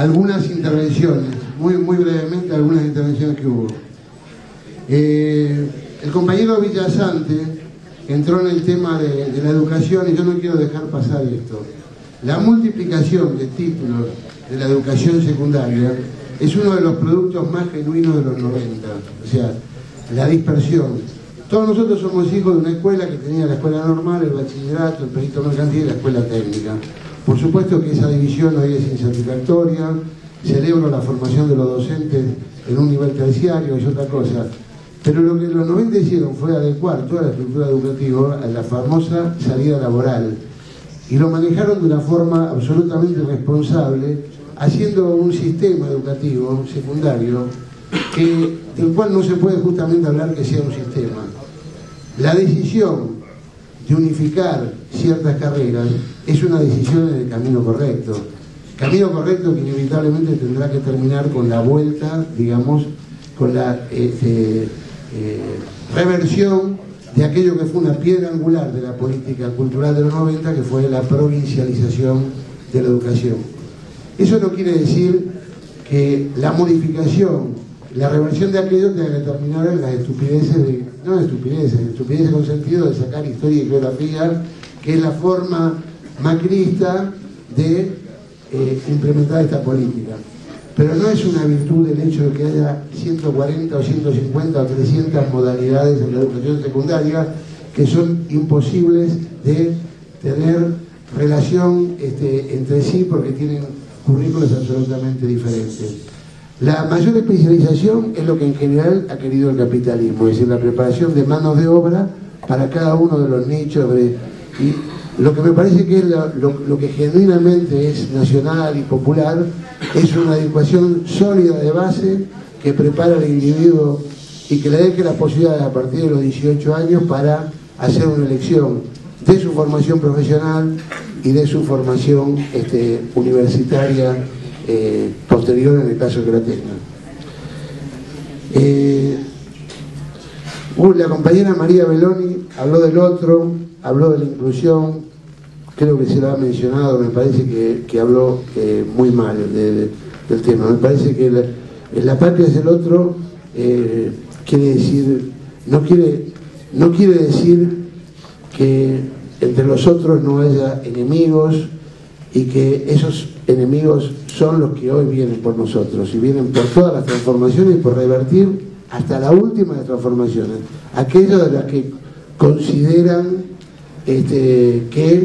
algunas intervenciones, muy brevemente algunas intervenciones que hubo. El compañero Villasante entró en el tema de la educación y yo no quiero dejar pasar esto. La multiplicación de títulos de la educación secundaria es uno de los productos más genuinos de los 90, o sea, la dispersión. Todos nosotros somos hijos de una escuela que tenía la escuela normal, el bachillerato, el perito mercantil y la escuela técnica. Por supuesto que esa división hoy es insatisfactoria, celebro la formación de los docentes en un nivel terciario, es otra cosa. Pero lo que los 90 hicieron fue adecuar toda la estructura educativa a la famosa salida laboral. Y lo manejaron de una forma absolutamente responsable, haciendo un sistema educativo secundario del cual no se puede justamente hablar que sea un sistema. La decisión de unificar ciertas carreras es una decisión en el camino correcto. Camino correcto que inevitablemente tendrá que terminar con la vuelta, digamos, con la reversión de aquello que fue una piedra angular de la política cultural de los 90, que fue la provincialización de la educación. Eso no quiere decir que la modificación, la reversión de aquello tenga que terminar en las estupideces, no estupideces con sentido de sacar historia y geografía, que es la forma macrista de implementar esta política. Pero no es una virtud el hecho de que haya 140 o 150 o 300 modalidades en la educación secundaria que son imposibles de tener relación entre sí porque tienen currículos absolutamente diferentes. La mayor especialización es lo que en general ha querido el capitalismo, es decir, la preparación de manos de obra para cada uno de los nichos. Y lo que me parece que es lo que genuinamente es nacional y popular es una educación sólida de base que prepara al individuo y que le deje la posibilidad a partir de los 18 años para hacer una elección de su formación profesional y de su formación universitaria posterior en el caso que la tengan. La compañera María Beloni habló del otro, habló de la inclusión, creo que se lo ha mencionado, me parece que habló muy mal del tema. Me parece que la patria es el otro, quiere decir, no quiere decir que entre los otros no haya enemigos y que esos enemigos son los que hoy vienen por nosotros y vienen por todas las transformaciones y por revertir hasta la última de las transformaciones, aquellas de las que consideran que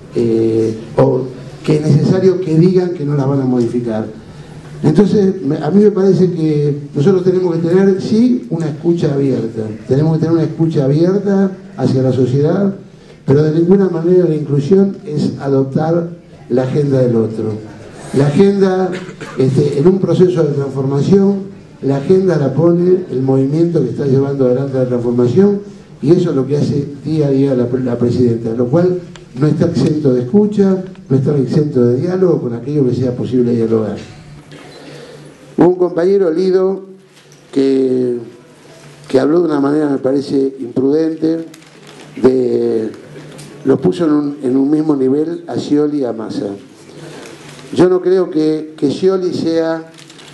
es necesario que digan que no las van a modificar. Entonces, a mí me parece que nosotros tenemos que tener, sí, una escucha abierta. Tenemos que tener una escucha abierta hacia la sociedad, pero de ninguna manera la inclusión es adoptar la agenda del otro. La agenda, en un proceso de transformación, la agenda la pone el movimiento que está llevando adelante la transformación, y eso es lo que hace día a día la presidenta, lo cual no está exento de escucha, no está exento de diálogo con aquello que sea posible dialogar. Hubo un compañero, Lido, que habló de una manera, me parece, imprudente, lo puso en un mismo nivel a Scioli y a Massa. Yo no creo que Scioli sea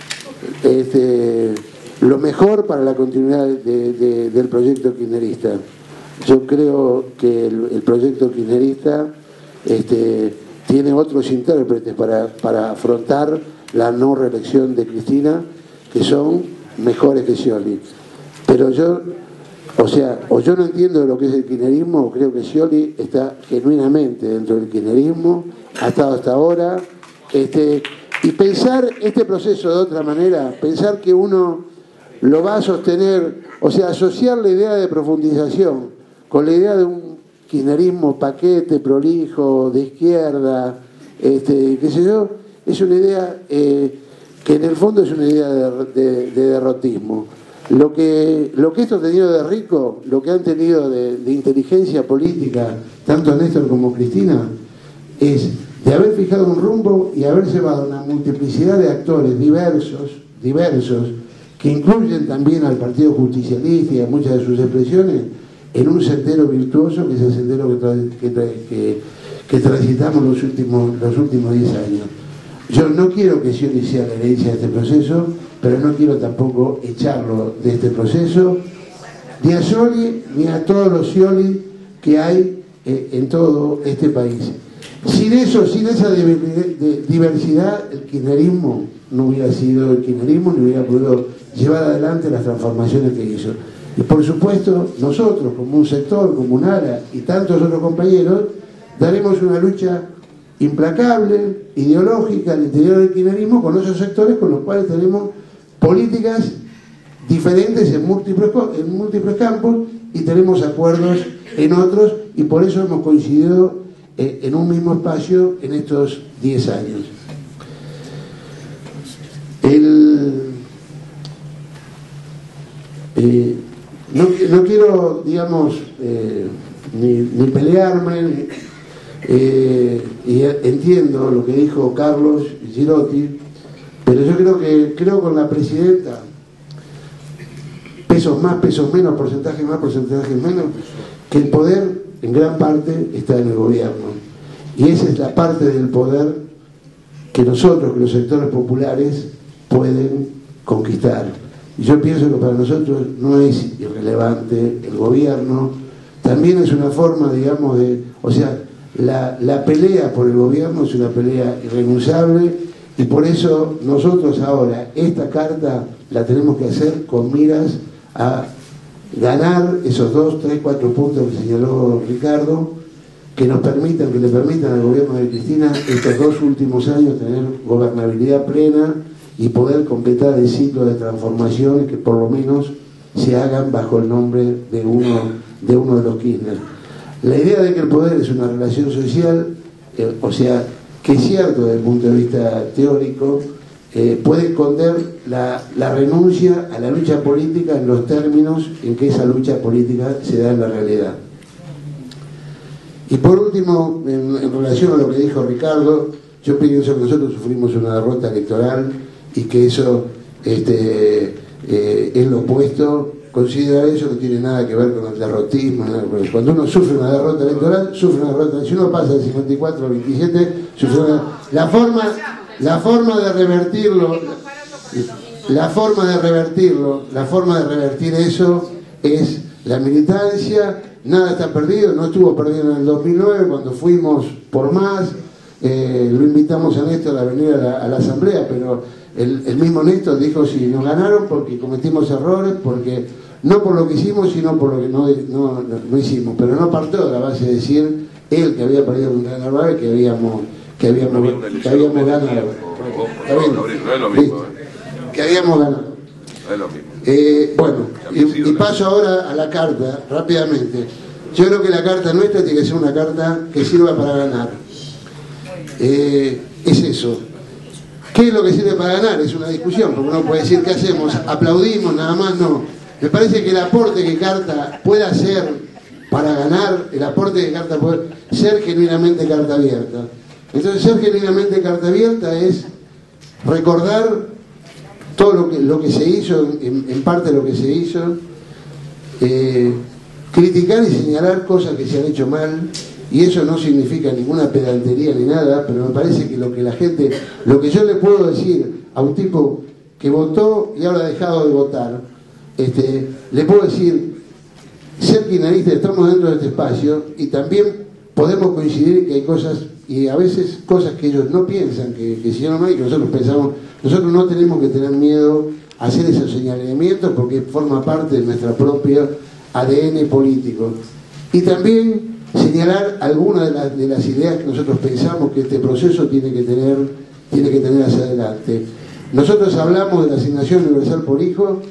lo mejor para la continuidad del proyecto kirchnerista. Yo creo que el proyecto kirchnerista tiene otros intérpretes para afrontar la no reelección de Cristina, que son mejores que Scioli. Pero yo no entiendo lo que es el kirchnerismo, o creo que Scioli está genuinamente dentro del kirchnerismo, ha estado hasta ahora, y pensar este proceso de otra manera, pensar que uno lo va a sostener, asociar la idea de profundización con la idea de un kirchnerismo paquete, prolijo, de izquierda, qué sé yo, es una idea que en el fondo es una idea de derrotismo. Lo que esto ha tenido de rico, lo que han tenido de inteligencia política, tanto Néstor como Cristina, es de haber fijado un rumbo y haber llevado una multiplicidad de actores diversos, que incluyen también al Partido Justicialista y a muchas de sus expresiones, en un sendero virtuoso, que es el sendero que transitamos los últimos 10 años. yo no quiero que Scioli sea la herencia de este proceso, pero no quiero tampoco echarlo de este proceso, ni a Scioli ni a todos los Scioli que hay en todo este país. Sin eso, sin esa diversidad, el kirchnerismo no hubiera sido el kirchnerismo, ni hubiera podido llevar adelante las transformaciones que hizo. Y por supuesto, nosotros, como un sector, como un ARA y tantos otros compañeros, daremos una lucha implacable, ideológica al interior del kirchnerismo con esos sectores con los cuales tenemos políticas diferentes en múltiples campos y tenemos acuerdos en otros, y por eso hemos coincidido en un mismo espacio en estos 10 años. No quiero, digamos, ni pelearme, y entiendo lo que dijo Carlos Girotti, pero yo creo con la presidenta, pesos más, pesos menos, porcentajes más, porcentajes menos, que el poder en gran parte está en el gobierno, y esa es la parte del poder que nosotros, que los sectores populares pueden conquistar. Y yo pienso que para nosotros no es irrelevante el gobierno, también es una forma, digamos, o sea, la pelea por el gobierno es una pelea irrenunciable, y por eso nosotros ahora esta carta la tenemos que hacer con miras a ganar esos 2, 3, 4 puntos que señaló Ricardo, que le permitan al gobierno de Cristina estos 2 últimos años tener gobernabilidad plena y poder completar el ciclo de transformaciones que por lo menos se hagan bajo el nombre de uno de los Kirchner. La idea de que el poder es una relación social, o sea, que es cierto desde el punto de vista teórico, puede esconder la renuncia a la lucha política en los términos en que esa lucha política se da en la realidad. Y por último, en relación a lo que dijo Ricardo, yo pienso que nosotros sufrimos una derrota electoral y que eso es lo opuesto. Considera eso, no tiene nada que ver con el derrotismo. Cuando uno sufre una derrota electoral, sufre una derrota. Si uno pasa del 54 al 27, sufre la forma de revertir eso es la militancia. Nada está perdido, no estuvo perdido en el 2009 cuando fuimos por más. Lo invitamos a Néstor a venir a la asamblea, pero el mismo Néstor dijo si nos ganaron porque cometimos errores, porque no por lo que hicimos, sino por lo que no hicimos, pero no partió de la base de decir él que había perdido contra Narváez, que habíamos ganado. Que habíamos ganado. Bueno, y paso ahora a la carta, rápidamente. Yo creo que la carta nuestra tiene que ser una carta que sirva para ganar. Es eso. ¿Qué es lo que sirve para ganar? Es una discusión, porque uno puede decir, ¿qué hacemos? ¿Aplaudimos nada más? No. Me parece que el aporte que Carta pueda hacer para ganar, el aporte que Carta puede ser genuinamente carta abierta. Entonces, ser genuinamente carta abierta es recordar todo lo que se hizo, en parte lo que se hizo, criticar y señalar cosas que se han hecho mal, y eso no significa ninguna pedantería ni nada, pero me parece que lo que yo le puedo decir a un tipo que votó y ahora ha dejado de votar, le puedo decir, ser kirchnerista, estamos dentro de este espacio y también podemos coincidir que hay cosas, y a veces cosas que ellos no piensan que hicieron mal y que nosotros pensamos. Nosotros no tenemos que tener miedo a hacer esos señalamientos porque forma parte de nuestra propia ADN político. Y también señalar algunas de las ideas que nosotros pensamos que este proceso tiene que tener hacia adelante. Nosotros hablamos de la asignación universal por hijo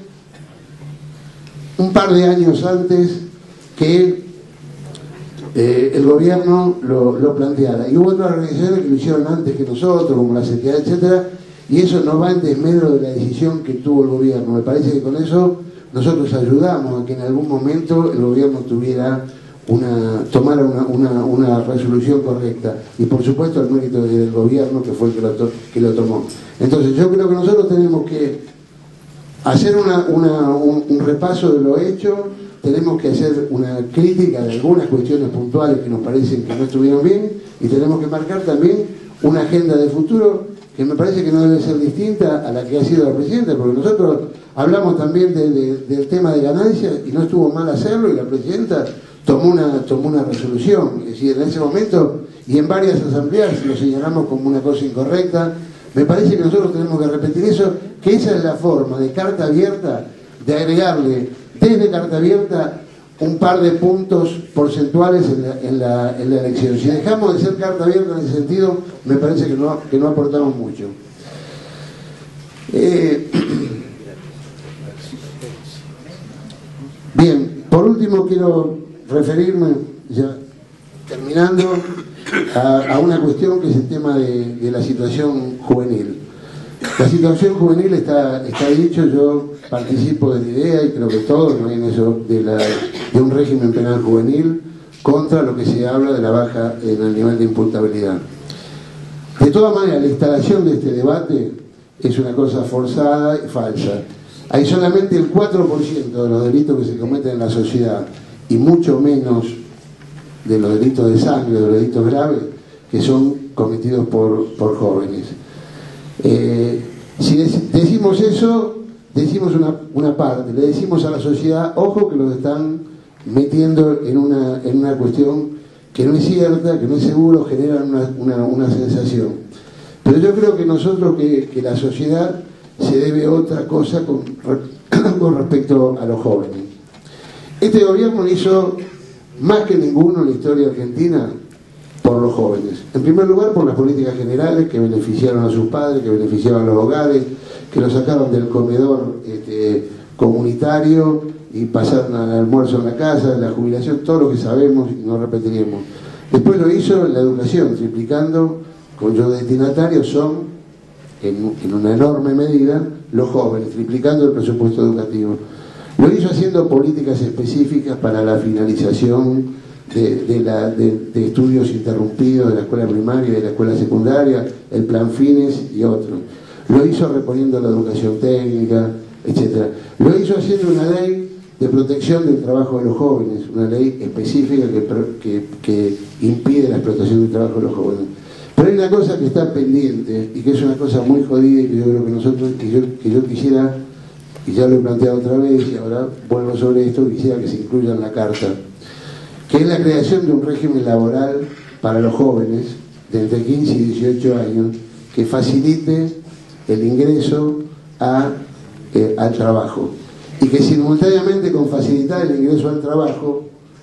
un par de años antes que el gobierno lo planteara. Y hubo otras organizaciones que lo hicieron antes que nosotros, como la CTA, etcétera, y eso no va en desmedro de la decisión que tuvo el gobierno. Me parece que con eso nosotros ayudamos a que en algún momento el gobierno tomara una resolución correcta, y por supuesto el mérito del gobierno que fue el que lo tomó. Entonces yo creo que nosotros tenemos que hacer un repaso de lo hecho, tenemos que hacer una crítica de algunas cuestiones puntuales que nos parecen que no estuvieron bien, y tenemos que marcar también una agenda de futuro que me parece que no debe ser distinta a la que ha sido la presidenta, porque nosotros hablamos también del tema de ganancias y no estuvo mal hacerlo, y la presidenta tomó una resolución. Es decir, en ese momento y en varias asambleas lo señalamos como una cosa incorrecta. Me parece que nosotros tenemos que repetir eso, que esa es la forma de carta abierta, de agregarle desde carta abierta un par de puntos porcentuales en la elección. Si dejamos de ser carta abierta en ese sentido, me parece que no aportamos mucho. Bien, por último quiero referirme, ya terminando, a una cuestión que es el tema de la situación juvenil. La situación juvenil está dicho, yo participo de la idea, y creo que todos, ¿no?, en eso de un régimen penal juvenil contra lo que se habla de la baja en el nivel de imputabilidad. De todas maneras, la instalación de este debate es una cosa forzada y falsa. Hay solamente el 4% de los delitos que se cometen en la sociedad, y mucho menos de los delitos de sangre, de los delitos graves, que son cometidos por jóvenes. Si decimos eso, decimos una parte, le decimos a la sociedad, ojo que los están metiendo en una cuestión que no es cierta, que no es seguro, generan una sensación. Pero yo creo que nosotros, que la sociedad se debe a otra cosa con respecto a los jóvenes. Este gobierno hizo más que ninguno en la historia argentina por los jóvenes. En primer lugar, por las políticas generales que beneficiaron a sus padres, que beneficiaron a los hogares, que los sacaron del comedor comunitario y pasaron al almuerzo en la casa, la jubilación, todo lo que sabemos y no repetiremos. Después lo hizo en la educación, triplicando, cuyos destinatarios son, en una enorme medida, los jóvenes, triplicando el presupuesto educativo. Lo hizo haciendo políticas específicas para la finalización de estudios interrumpidos de la escuela primaria y de la escuela secundaria, el plan Fines y otros. Lo hizo reponiendo la educación técnica, etc. Lo hizo haciendo una ley de protección del trabajo de los jóvenes, una ley específica que impide la explotación del trabajo de los jóvenes. Pero hay una cosa que está pendiente y que es una cosa muy jodida, y que yo creo que nosotros, que yo quisiera, y ya lo he planteado otra vez y ahora vuelvo sobre esto, quisiera que se incluya en la carta, que es la creación de un régimen laboral para los jóvenes de entre 15 y 18 años que facilite el ingreso al trabajo, y que simultáneamente con facilitar el ingreso al trabajo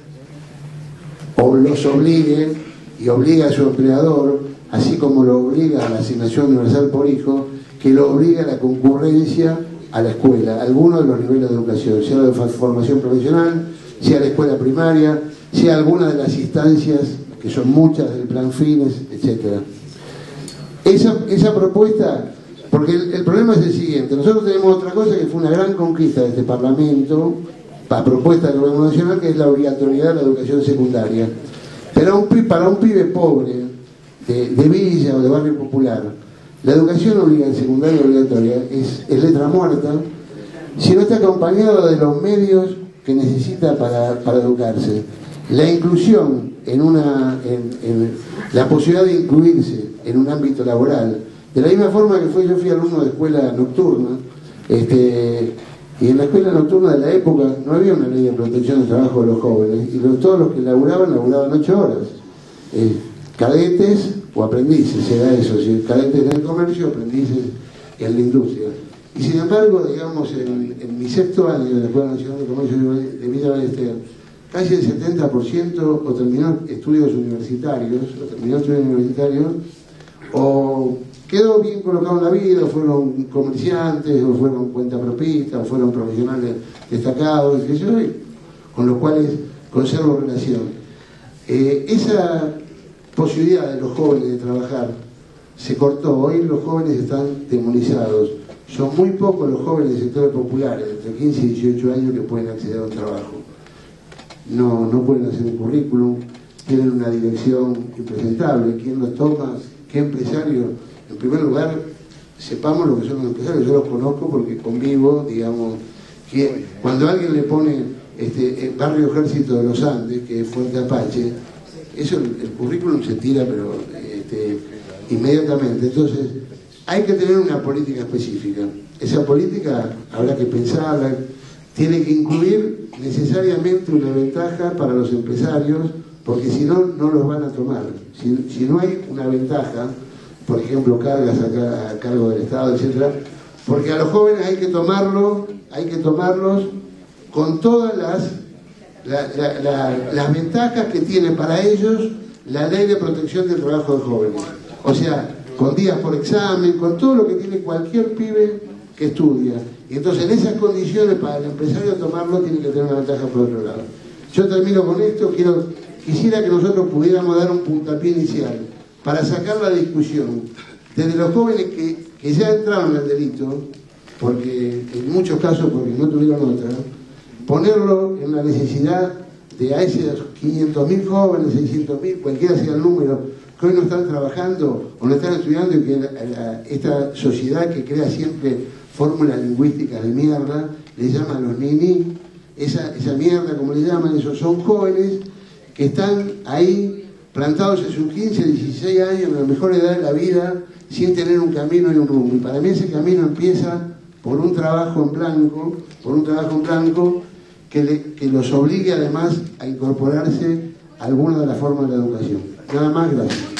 o los obligue y obliga a su empleador, así como lo obliga a la asignación universal por hijo, que lo obliga a la concurrencia a la escuela, a alguno de los niveles de educación, sea de formación profesional, sea la escuela primaria, sea alguna de las instancias, que son muchas del plan Fines, etc. Esa propuesta, porque el problema es el siguiente: nosotros tenemos otra cosa que fue una gran conquista de este Parlamento, a propuesta del Gobierno Nacional, que es la obligatoriedad de la educación secundaria. Pero para un pibe pobre, de villa o de barrio popular, la educación secundaria obligatoria es letra muerta si no está acompañado de los medios que necesita para educarse. La inclusión en la posibilidad de incluirse en un ámbito laboral, de la misma forma que yo fui alumno de escuela nocturna, y en la escuela nocturna de la época no había una ley de protección del trabajo de los jóvenes, y todos los que laburaban 8 horas, cadetes o aprendices, era eso, cadetes en el comercio, aprendices en la industria. Y sin embargo, digamos, en mi 6º año de la Escuela Nacional de Comercio de Villa Ballester, casi el 70% o terminó estudios universitarios, o quedó bien colocado en la vida, o fueron comerciantes, o fueron cuentapropistas, o fueron profesionales destacados, con los cuales conservo relación. Esa posibilidad de los jóvenes de trabajar se cortó. Hoy los jóvenes están demonizados. Son muy pocos los jóvenes del sector popular, entre 15 y 18 años, que pueden acceder a un trabajo. No pueden hacer un currículum, tienen una dirección impresentable. ¿Quién los toma? ¿Qué empresario? En primer lugar, sepamos lo que son los empresarios. Yo los conozco porque convivo, digamos, que cuando alguien le pone el Barrio Ejército de los Andes, que es Fuerte Apache, eso, el currículum se tira, pero inmediatamente. Entonces, hay que tener una política específica. Esa política habrá que pensarla, tiene que incluir necesariamente una ventaja para los empresarios, porque si no, no los van a tomar. Si no hay una ventaja, por ejemplo, cargas a cargo del Estado, etcétera, porque a los jóvenes hay que tomarlos con todas las ventajas que tiene para ellos la ley de protección del trabajo de jóvenes. O sea, con días por examen, con todo lo que tiene cualquier pibe que estudia. Y entonces en esas condiciones para el empresario tomarlo tiene que tener una ventaja por otro lado. Yo termino con esto, quisiera que nosotros pudiéramos dar un puntapié inicial para sacar la discusión desde los jóvenes que ya entraron al delito, porque en muchos casos porque no tuvieron otra, ponerlo en la necesidad de a esos 500.000 jóvenes, 600.000, cualquiera sea el número, que hoy no están trabajando o no están estudiando, y que esta sociedad que crea siempre fórmulas lingüísticas de mierda, le llaman los niní, esa mierda como le llaman, esos son jóvenes que están ahí plantados en sus 15, 16 años, en la mejor edad de la vida, sin tener un camino y un rumbo. Y para mí ese camino empieza por un trabajo en blanco, que los obligue además a incorporarse a alguna de las formas de la educación. Nada más, gracias.